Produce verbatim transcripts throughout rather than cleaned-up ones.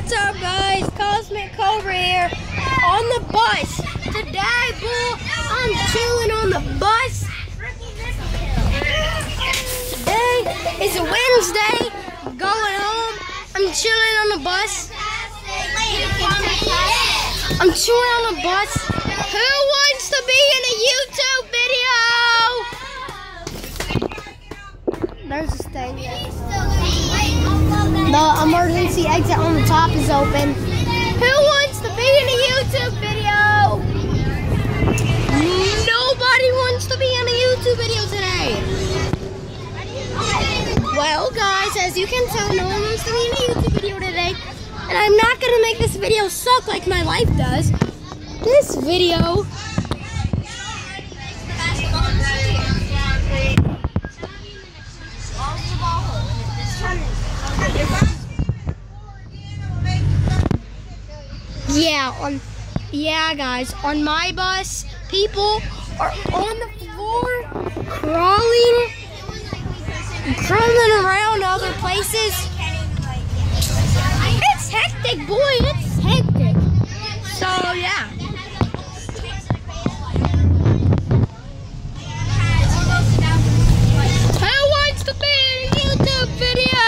What's up, guys? Cosmic Cobra here on the bus. Today, bull, I'm chilling on the bus. Today is a Wednesday. I'm going home. I'm chilling on the bus. I'm chilling on the bus. Who wants to be in a YouTube video? There's this thing. The emergency exit on the top is open. Who wants to be in a YouTube video? Nobody wants to be in a YouTube video today. Well, guys, as you can tell, no one wants to be in a YouTube video today. And I'm not going to make this video suck like my life does. This video... Yeah, on yeah, guys, on my bus, people are on the floor, crawling, crawling around other places. It's hectic, boy, it's hectic. So, yeah. Who wants to be in a YouTube video?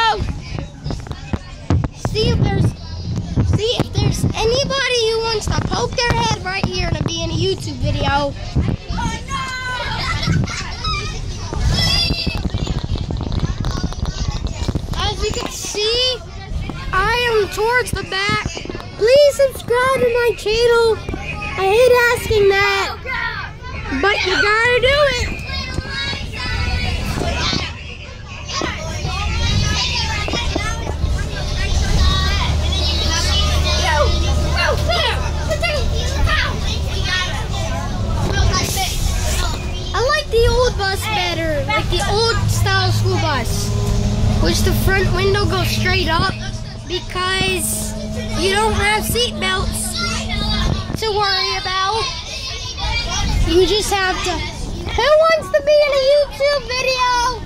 See if there's See if there's anybody who wants to poke their head right here to be in a YouTube video. As you can see, I am towards the back. Please subscribe to my channel. I hate asking that, but you gotta do it. The old bus better, like the old style school bus, which the front window goes straight up because you don't have seat belts to worry about. You just have to. Who wants to be in a YouTube video?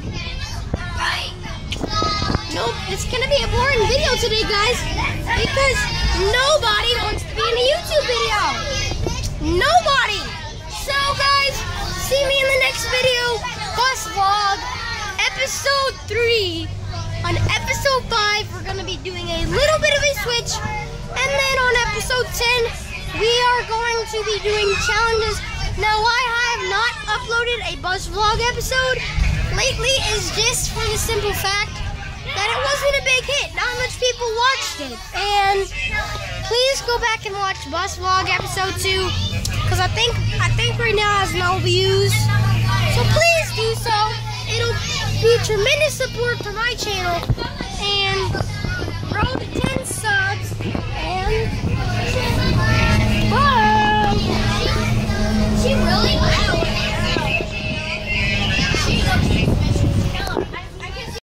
Nope, it's gonna be a boring video today, guys, because nobody wants to be in a YouTube video. Nobody. So, guys, see me in the next video, bus vlog, episode three. On episode five, we're gonna be doing a little bit of a switch, and then on episode ten, we are going to be doing challenges. Now, why I have not uploaded a bus vlog episode lately is just for the simple fact that it wasn't a big hit. Not much people watched it, and please go back and watch bus vlog episode two. Because I think I think right now has no views. So please do so. It'll be tremendous support for my channel. And road to ten